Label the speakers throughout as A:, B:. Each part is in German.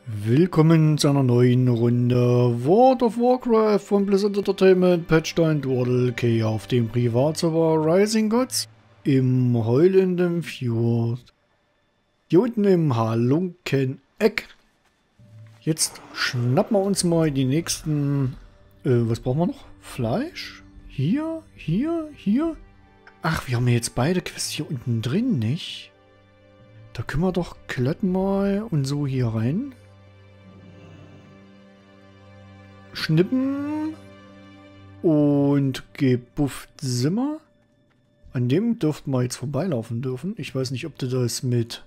A: Willkommen zu einer neuen Runde World of Warcraft von Blizzard Entertainment, Patchstein Dwardle K auf dem Privatserver Rising Gods im heulenden Fjord. Hier unten im Halunkeneck. Jetzt schnappen wir uns mal die nächsten... was brauchen wir noch? Fleisch? Hier? Ach, wir haben ja jetzt beide Quests hier unten drin, nicht? Da können wir doch glatt mal und so hier rein. Schnippen und gebufft Simmer. An dem dürften wir jetzt vorbeilaufen dürfen. Ich weiß nicht, ob du das mit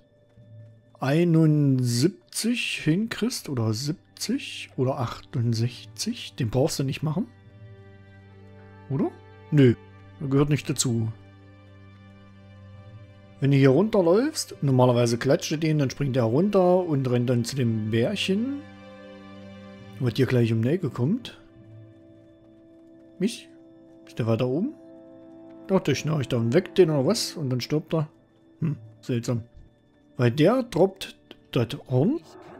A: 71 hinkriegst oder 70 oder 68. Den brauchst du nicht machen. Oder? Nö, gehört nicht dazu. Wenn du hier runterläufst, normalerweise klatscht du den, dann springt er runter und rennt dann zu dem Bärchen. Was dir gleich um die Ecke kommt. Mich? Ist der weiter oben? Doch, der schnarcht da und weckt den oder was? Und dann stirbt er. Seltsam. Weil der droppt das Horn.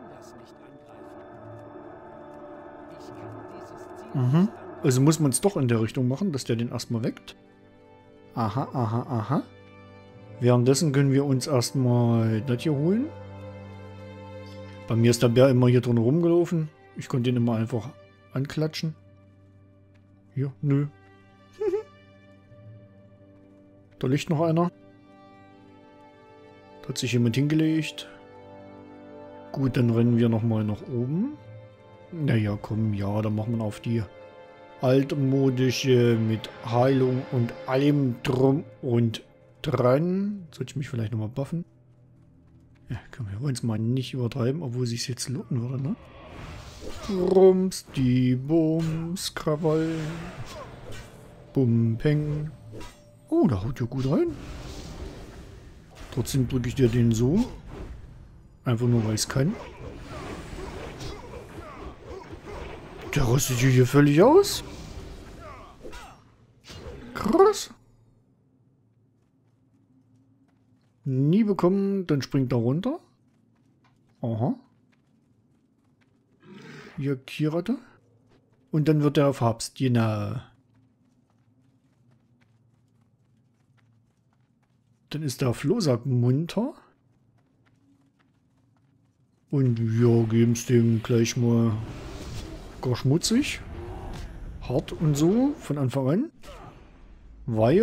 A: Also muss man es doch in der Richtung machen, dass der den erstmal weckt. Aha. Währenddessen können wir uns erstmal das hier holen. Bei mir ist der Bär immer hier drin rumgelaufen. Ich konnte ihn immer einfach anklatschen. Hier, nö. Da liegt noch einer. Da hat sich jemand hingelegt. Gut, dann rennen wir nochmal nach oben. Naja, komm, ja, dann machen wir auf die altmodische mit Heilung und allem drum und dran. Sollte ich mich vielleicht nochmal buffen? Ja, komm, wir wollen es mal nicht übertreiben, obwohl es sich jetzt lohnen würde, ne? Rums, die Bums, Krawall. Bumpeng. Oh, da haut ja gut rein. Trotzdem drücke ich dir den so. Einfach nur, weil ich es kann. Der rostet hier völlig aus. Krass. Nie bekommen, dann springt er runter. Aha. Hier Kirate. Und dann wird er auf Habst, genau. Dann ist der Flohsack munter. Und ja, geben es dem gleich mal gar schmutzig. Hart und so, von Anfang an. Weil...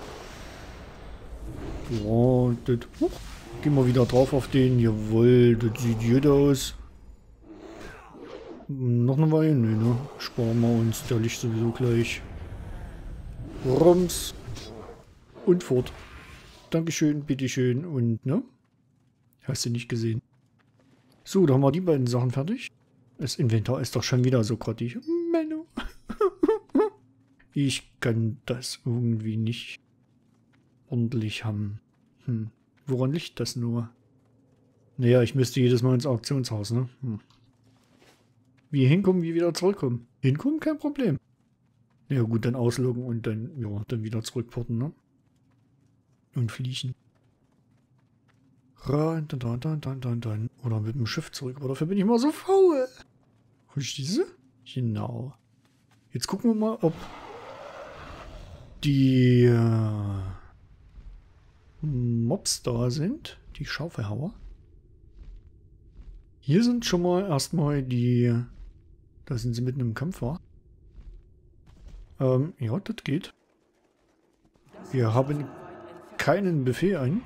A: Ja, das... Gehen wir wieder drauf auf den. Jawohl, das sieht gut aus. Noch eine Weile? Nö, ne? Sparen wir uns. Der liegt sowieso gleich. Rums. Und fort. Dankeschön, bitteschön. Und, ne? Hast du nicht gesehen. So, da haben wir die beiden Sachen fertig. Das Inventar ist doch schon wieder so grottig. Menno. Ich kann das irgendwie nicht ordentlich haben. Woran liegt das nur? Naja, ich müsste jedes Mal ins Auktionshaus, ne? Wie hinkommen, wie wieder zurückkommen. Hinkommen, kein Problem. Ja gut, dann ausloggen und dann, ja, dann wieder zurückporten, ne? Und fliegen. Rein, dann. Oder mit dem Schiff zurück. Aber dafür bin ich mal so faul. Verstehst du? Genau. Jetzt gucken wir mal, ob die Mobs da sind. Die Schaufelhauer. Hier sind schon mal erstmal die... Da sind sie mitten im Kampf, war. Ja, das geht. Wir haben keinen Befehl ein.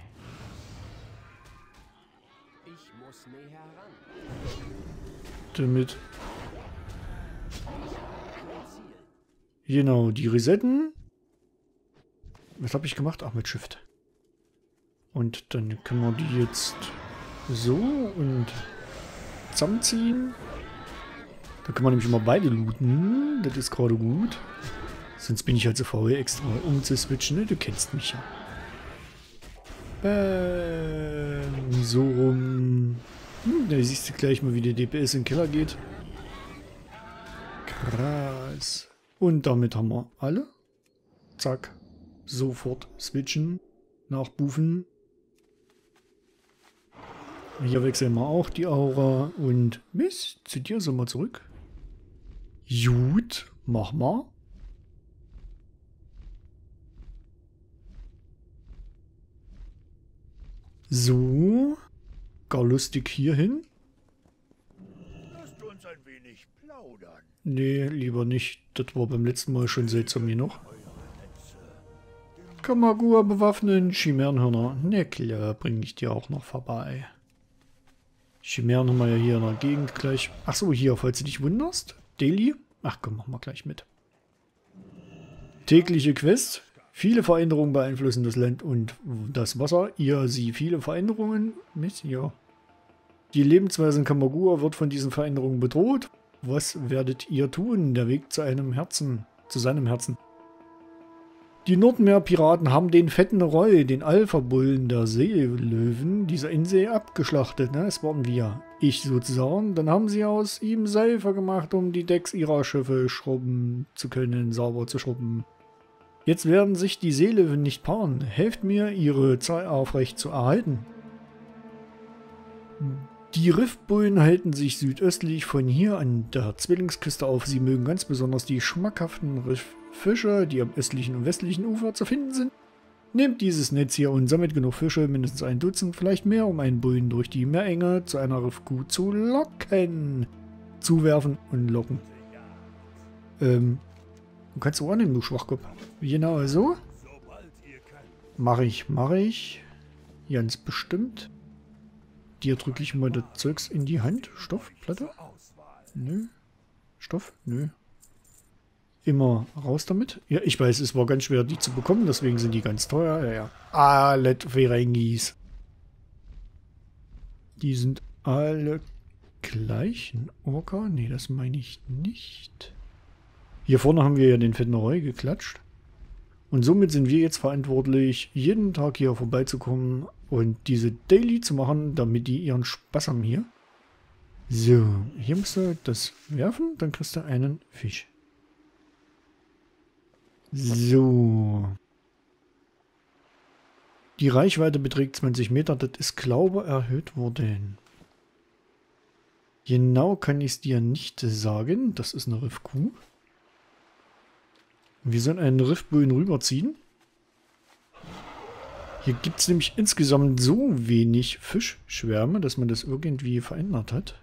A: Damit. Genau, die Resetten. Was habe ich gemacht? Ach, mit Shift. Und dann können wir die jetzt so und zusammenziehen. Da kann man nämlich immer beide looten. Das ist gerade gut. Sonst bin ich halt so faul, extra umzuswitchen. Ne? Du kennst mich ja. So rum. Da siehst du gleich mal, wie der DPS in den Keller geht. Krass. Und damit haben wir alle. Zack. Sofort switchen. Nachbufen. Hier wechseln wir auch die Aura und Mist, zu dir sind wir zurück. Gut, mach mal. So, gar lustig hierhin.
B: Lasst uns ein wenig plaudern.
A: Nee, lieber nicht. Das war beim letzten Mal schon seltsam genug. Kamagua bewaffnen, Chimärenhörner. Ne klar, bringe ich dir auch noch vorbei. Chimären haben wir ja hier in der Gegend gleich. Achso, hier, falls du dich wunderst. Daily. Ach komm, machen wir gleich mit. Tägliche Quest. Viele Veränderungen beeinflussen das Land und das Wasser. Ihr sieh viele Veränderungen. Mist, ja. Die Lebensweise in Kamagua wird von diesen Veränderungen bedroht. Was werdet ihr tun? Der Weg zu seinem Herzen. Die Nordmeer-Piraten haben den fetten Roy, den Alpha-Bullen der Seelöwen, dieser Insel abgeschlachtet. Ne? Es waren wir. Ich sozusagen. Dann haben sie aus ihm Seife gemacht, um die Decks ihrer Schiffe schrubben zu können, sauber zu schrubben. Jetzt werden sich die Seelöwen nicht paaren. Helft mir, ihre Zahl aufrecht zu erhalten. Die Riffbullen halten sich südöstlich von hier an der Zwillingsküste auf. Sie mögen ganz besonders die schmackhaften Rifffische, die am östlichen und westlichen Ufer zu finden sind. Nehmt dieses Netz hier und sammelt genug Fische, mindestens ein Dutzend, vielleicht mehr, um einen Bullen durch die Meerenge zu einer Riffkuh zu locken. Zuwerfen und locken. Du kannst auch annehmen, du Schwachkopf. Genau so. Mach ich. Ganz bestimmt. Dir drücke ich mal das Zeugs in die Hand. Stoff, Platte? Nö. Stoff? Nö. Immer raus damit. Ja, ich weiß, es war ganz schwer, die zu bekommen, deswegen sind die ganz teuer. Ja, ja. Alle Ferengis. Die sind alle gleich. Ein Orca? Nee, das meine ich nicht. Hier vorne haben wir ja den fetten Roy geklatscht. Und somit sind wir jetzt verantwortlich, jeden Tag hier vorbeizukommen und diese Daily zu machen, damit die ihren Spaß haben hier. So, hier musst du das werfen, dann kriegst du einen Fisch. So. Die Reichweite beträgt 20 Meter, das ist, glaube ich, erhöht worden. Genau kann ich es dir nicht sagen, das ist eine Riffkuh. Wir sollen einen Riffbullen rüberziehen. Hier gibt es nämlich insgesamt so wenig Fischschwärme, dass man das irgendwie verändert hat.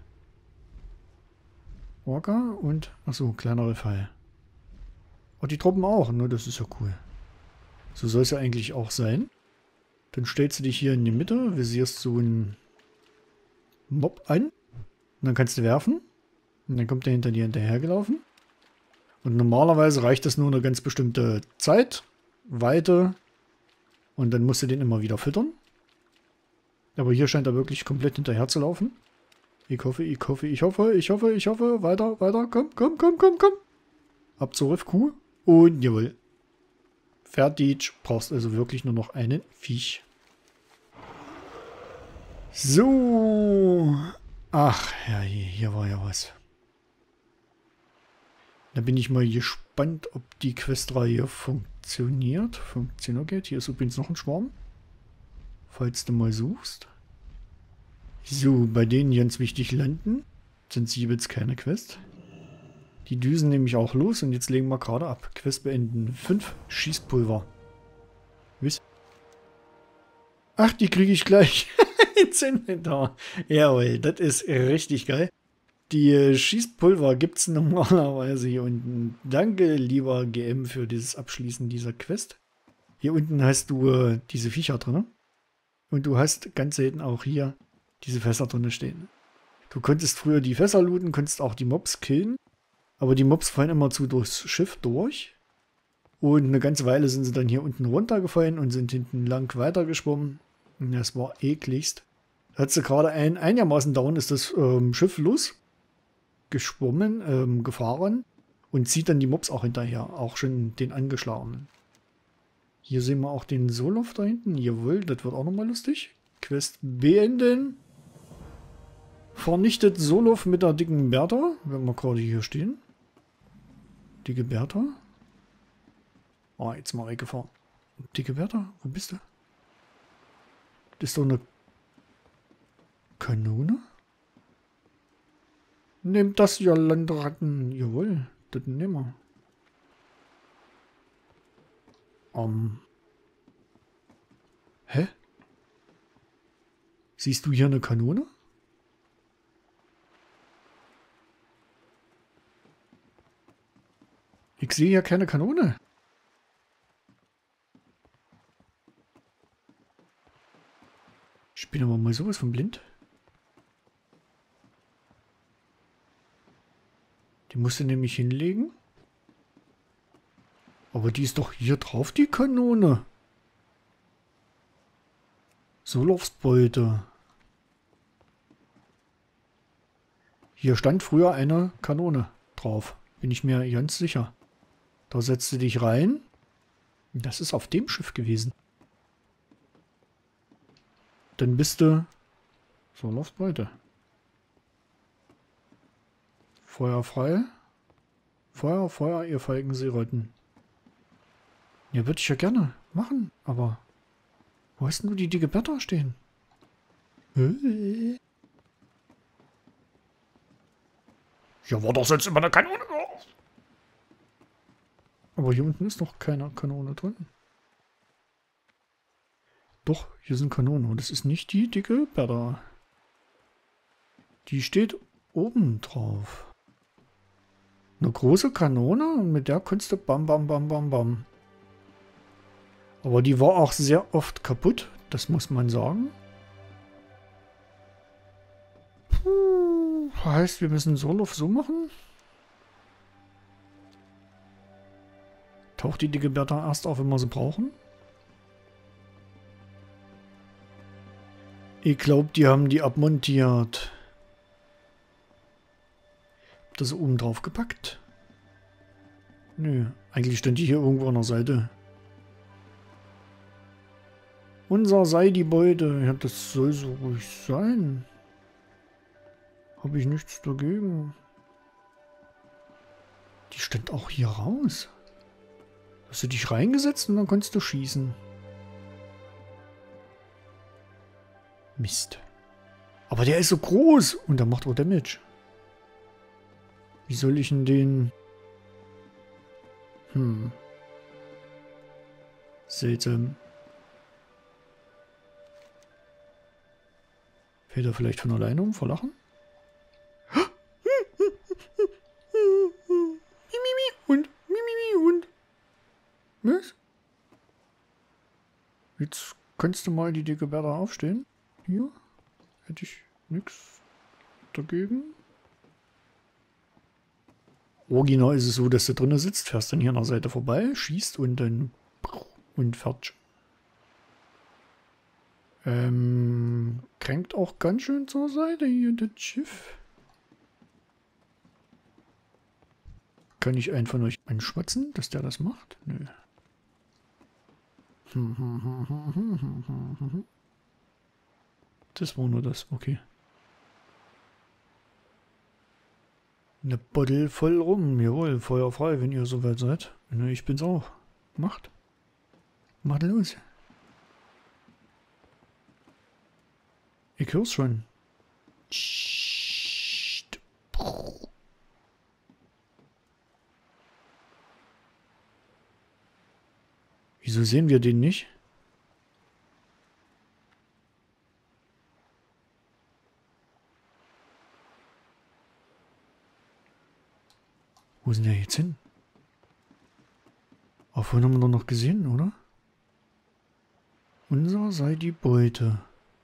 A: Orca und, achso, kleiner Riffhai. Oh, die Truppen auch, ne? Das ist ja cool. So soll es ja eigentlich auch sein. Dann stellst du dich hier in die Mitte, visierst so einen Mob an. Und dann kannst du werfen. Und dann kommt der hinter dir hinterhergelaufen. Und normalerweise reicht das nur eine ganz bestimmte Zeit, Weite. Und dann musst du den immer wieder füttern. Aber hier scheint er wirklich komplett hinterher zu laufen. Ich hoffe. Weiter. Komm. Ab zur Riffkuh. Und jawohl. Fertig. Brauchst also wirklich nur noch einen Viech. So. Ach, ja, hier war ja was. Da bin ich mal gespannt, ob die Questreihe funktioniert. Funktioniert. Hier ist übrigens noch ein Schwarm. Falls du mal suchst. So, bei denen ganz wichtig landen. Sind sie jetzt keine Quest. Die düsen nämlich auch los und jetzt legen wir gerade ab. Quest beenden. 5 Schießpulver. Wisst? Ach, die kriege ich gleich ins Inventar. Jawohl, das ist richtig geil. Die Schießpulver gibt es normalerweise hier unten. Danke, lieber GM, für dieses Abschließen dieser Quest. Hier unten hast du diese Viecher drin. Und du hast ganz selten auch hier diese Fässer drin stehen. Du konntest früher die Fässer looten, konntest auch die Mobs killen. Aber die Mobs fallen immer durchs Schiff durch. Und eine ganze Weile sind sie dann hier unten runtergefallen und sind hinten lang weitergeschwommen. Und das war ekligst. Da hat sie gerade einigermaßen down ist das Schiff losgeschwommen, gefahren. Und zieht dann die Mobs auch hinterher. Auch schon den angeschlagenen. Hier sehen wir auch den Soloff da hinten. Jawohl, das wird auch nochmal lustig. Quest beenden. Vernichtet Soloff mit der dicken Bertha. Wenn wir gerade hier stehen. Dicke Bertha. Oh, jetzt mal weggefahren. Dicke Bertha, wo bist du? Das ist doch eine... Kanone? Nehmt das, ihr Landratten. Jawohl, das nehmen wir. Hä? Siehst du hier eine Kanone? Ich sehe ja keine Kanone. Ich bin aber mal sowas von blind. Die musst du nämlich hinlegen. Aber die ist doch hier drauf, die Kanone. Solofsbeute. Hier stand früher eine Kanone drauf. Bin ich mir ganz sicher. Da setzt du dich rein. Das ist auf dem Schiff gewesen. Dann bist du... Solofsbeute. Feuer frei. Feuer, Feuer, ihr feigen Seerotten. Ja, würde ich ja gerne machen, aber... Wo hast denn du die dicke Bertha stehen? Ja, war doch sonst immer eine Kanone. Aber hier unten ist noch keine Kanone drin. Doch, hier sind Kanonen. Und das ist nicht die dicke Bertha. Die steht oben drauf. Eine große Kanone und mit der kannst du bam, bam, bam, bam, bam. Aber die war auch sehr oft kaputt, das muss man sagen. Puh, heißt, wir müssen Solof so machen. Taucht die dicke Bertha erst auf, wenn wir sie brauchen. Ich glaube, die haben die abmontiert. Hab das oben drauf gepackt? Nö, eigentlich stand die hier irgendwo an der Seite. Unser sei die Beute. Ja, das soll so ruhig sein. Habe ich nichts dagegen. Die stand auch hier raus. Hast du dich reingesetzt und dann konntest du schießen. Mist. Aber der ist so groß und der macht auch Damage. Wie soll ich denn den... Seltsam. Fällt er vielleicht von alleine um vor Lachen? Und was? Jetzt kannst du mal die dicke Bertha aufstehen. Hier hätte ich nichts dagegen. Original ist es so, dass du drinnen sitzt, fährst dann hier an der Seite vorbei, schießt und dann und fertig. Kränkt auch ganz schön zur Seite hier das Schiff. Kann ich einen von euch anschwatzen, dass der das macht? Nö. Das war nur das, okay. Eine Bottle voll rum, jawohl, Feuer frei, wenn ihr soweit seid. Ne, ich bin's auch. Macht. Macht los. Ich hör's schon. Wieso sehen wir den nicht? Wo ist denn der jetzt hin? Auch vorhin haben wir doch noch gesehen, oder? Unser sei die Beute.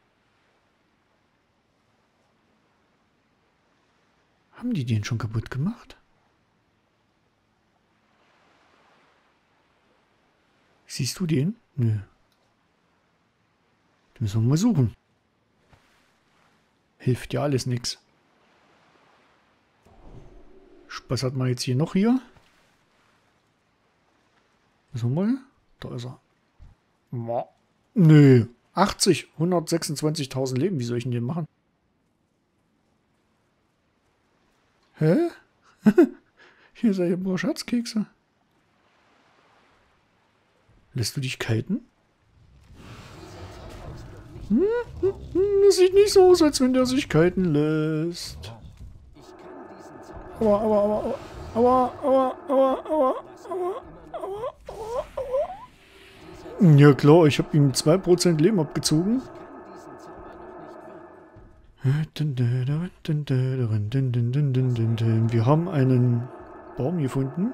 A: Haben die den schon kaputt gemacht? Siehst du den? Nö. Den müssen wir mal suchen. Hilft ja alles nix. Was hat man jetzt hier noch hier? Müssen wir mal? Da ist er. Nö. 80, 126.000 Leben. Wie soll ich denn den machen? Hä? Hier seid ihr ein paar Schatzkekse. Lässt du dich kiten? Das sieht nicht so aus, als wenn der sich kiten lässt. Aua. Ja klar, ich habe ihm 2% Leben abgezogen. Wir haben einen Baum gefunden,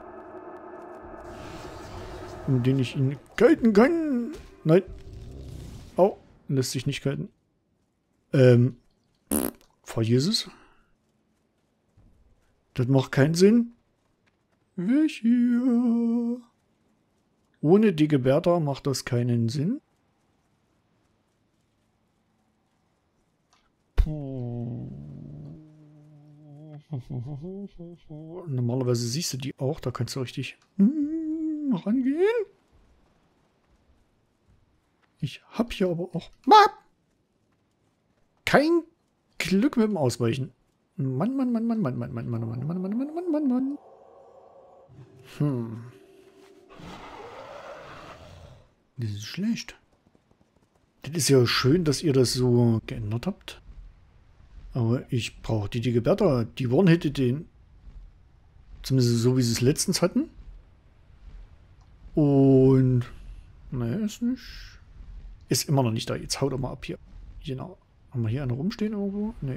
A: um den ich ihn kiten kann. Nein. Au, lässt sich nicht kiten. Vergiss es. Das macht keinen Sinn. Weg hier. Ohne die Gebärder macht das keinen Sinn. Normalerweise siehst du die auch, da kannst du richtig rangehen. Ich hab hier aber auch kein Glück mit dem Ausweichen. Mann. Das ist schlecht. Das ist ja schön, dass ihr das so geändert habt. Aber ich brauche die Gebärder. Die One-Hitte den. Zumindest so, wie sie es letztens hatten. Und... Naja, ist nicht... Ist immer noch nicht da. Jetzt haut er mal ab hier. Genau. Haben wir hier eine rumstehen irgendwo? Nee.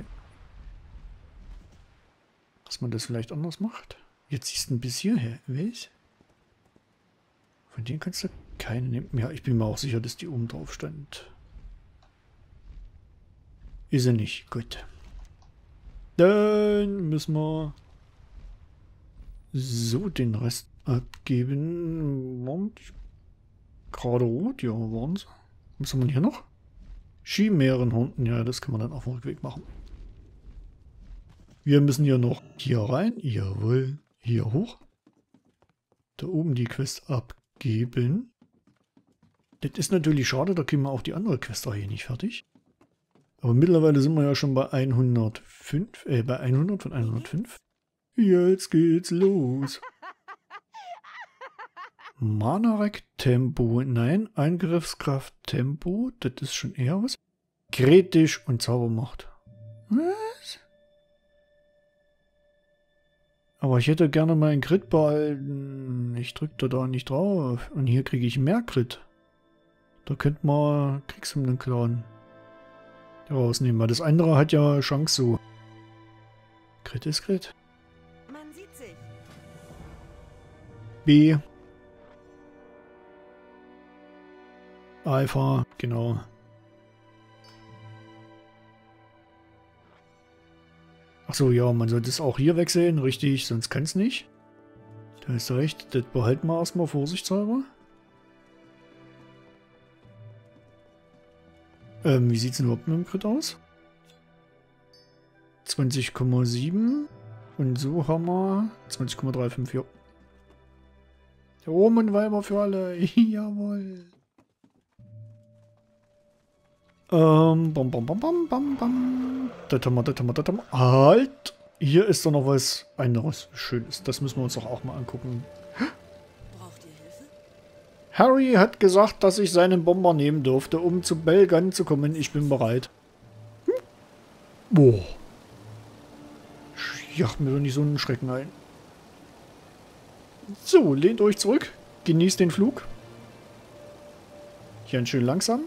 A: Dass man das vielleicht anders macht. Jetzt siehst du ein bis hierher. Was? Von denen kannst du keine nehmen. Ja, ich bin mir auch sicher, dass die oben drauf stand. Ist er nicht. Gut. Dann müssen wir so den Rest abgeben. Moment. Gerade rot, ja, waren sie. Was haben wir hier noch? Chimärenhunden, ja, das kann man dann auf dem Rückweg machen. Wir müssen ja noch hier rein. Jawohl. Hier hoch. Da oben die Quest abgeben. Das ist natürlich schade, da kriegen wir auch die andere Quest hier nicht fertig. Aber mittlerweile sind wir ja schon bei 105, bei 100 von 105. Jetzt geht's los. Mana-Rack Tempo. Nein, Eingriffskraft Tempo. Das ist schon eher was. Kritisch und Zaubermacht. Was? Aber ich hätte gerne meinen Crit behalten. Ich drücke da nicht drauf. Und hier kriege ich mehr Crit. Da könnte man Kriegshymnen klauen. Rausnehmen, weil das andere hat ja Chance so. Crit ist Crit.
C: Man sieht sich.
A: B. Alpha, genau. Achso, ja, man sollte es auch hier wegsehen, richtig, sonst kann es nicht. Da hast du recht, das behalten wir erstmal vorsichtshalber. Wie sieht es denn überhaupt mit dem Crit aus? 20,7 und so haben wir 20,35, ja. Rom und Weiber für alle, jawohl. Bam. Das haben wir. Halt! Hier ist doch noch was anderes Schönes. Das müssen wir uns doch auch mal angucken.
C: Braucht ihr Hilfe?
A: Harry hat gesagt, dass ich seinen Bomber nehmen durfte, um zu Belgan zu kommen. Ich bin bereit. Boah. Jacht mir doch nicht so einen Schrecken ein. So, lehnt euch zurück. Genießt den Flug. Hier schön langsam.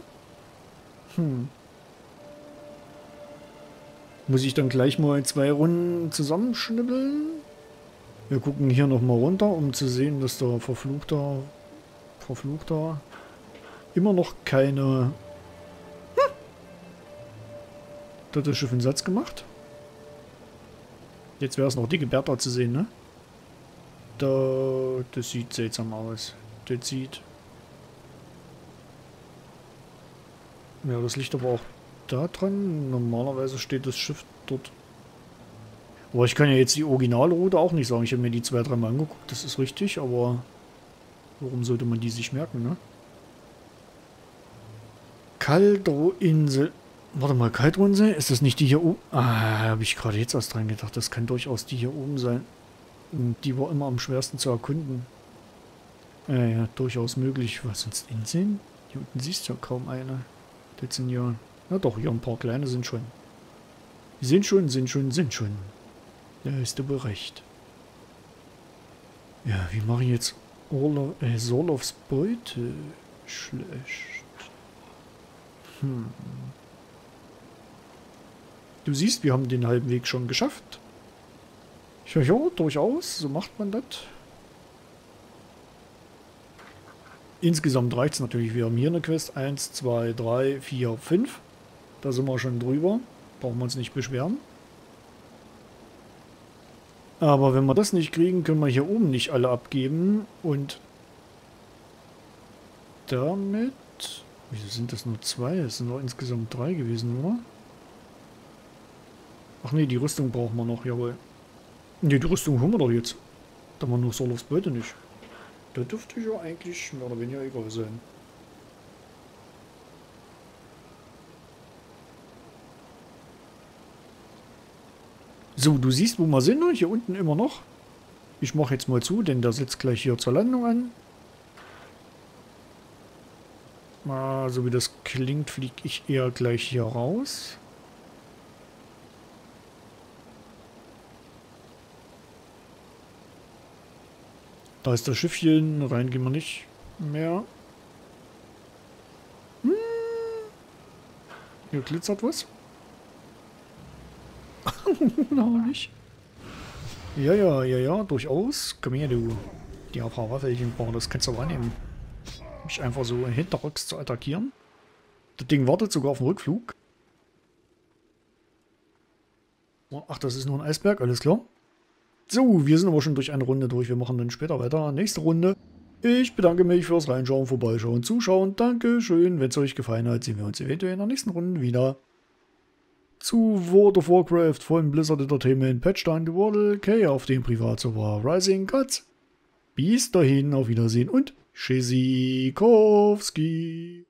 A: Muss ich dann gleich mal 2 Runden zusammenschnibbeln? Wir gucken hier nochmal runter, um zu sehen, dass der Verfluchter immer noch keine... Da hat das Schiff einen Satz gemacht. Jetzt wäre es noch dicke Bertha zu sehen, ne? Das sieht seltsam aus. Das sieht... Ja, das liegt aber auch da dran. Normalerweise steht das Schiff dort. Aber ich kann ja jetzt die Originalroute auch nicht sagen. Ich habe mir die 2-3 Mal angeguckt, das ist richtig, aber warum sollte man die sich merken, ne? Kaldro-Insel. Warte mal, Kaldro-Insel? Ist das nicht die hier oben? Ah, habe ich gerade jetzt erst dran gedacht. Das kann durchaus die hier oben sein. Und die war immer am schwersten zu erkunden. Ja, durchaus möglich. Was sonst Inseln? Hier unten siehst du ja kaum eine. Das sind ja Na doch, hier ein paar kleine sind schon. Sind schon. Da ist aber recht. Ja, wie mache ich jetzt Sorlovs Beute? Schlecht. Du siehst, wir haben den halben Weg schon geschafft. Ja, durchaus. So macht man das. Insgesamt reicht es natürlich. Wir haben hier eine Quest. 1, 2, 3, 4, 5. Da sind wir schon drüber. Brauchen wir uns nicht beschweren. Aber wenn wir das nicht kriegen, können wir hier oben nicht alle abgeben. Und damit... Wieso sind das nur 2? Es sind nur insgesamt 3 gewesen, oder? Ach nee, die Rüstung brauchen wir noch, jawohl. Ne, die Rüstung haben wir doch jetzt. Da haben wir nur Sorlovs Beute nicht. Da dürfte ja eigentlich mehr oder weniger egal sein. So, du siehst, wo wir sind, hier unten immer noch. Ich mache jetzt mal zu, denn der sitzt gleich hier zur Landung an. So wie das klingt, fliege ich eher gleich hier raus. Da ist das Schiffchen, rein gehen wir nicht mehr. Hier glitzert was. Noch nicht. Ja, durchaus. Komm her, du. Die paar Waffelchen, das kannst du aber annehmen. Mich einfach so hinterrücks zu attackieren. Das Ding wartet sogar auf den Rückflug. Ach, das ist nur ein Eisberg, alles klar. So, wir sind aber schon durch eine Runde durch. Wir machen dann später weiter. Nächste Runde. Ich bedanke mich fürs Reinschauen, Vorbeischauen, Zuschauen. Dankeschön. Wenn es euch gefallen hat, sehen wir uns eventuell in der nächsten Runde wieder. Zu World of Warcraft von Blizzard Entertainment, Patchstand Waddle K auf dem Privatserver Rising Gods. Bis dahin, auf Wiedersehen und Tschüssikowski.